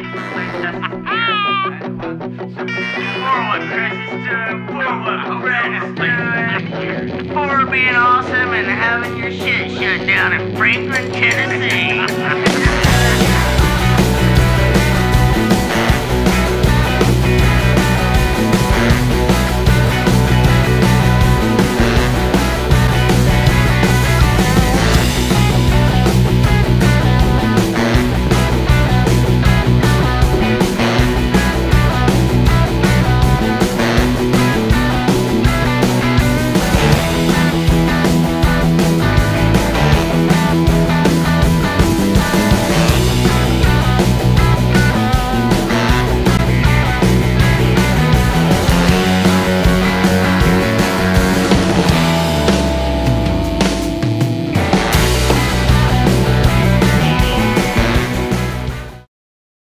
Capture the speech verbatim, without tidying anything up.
For being awesome and having your shit shut down in Franklin, Tennessee.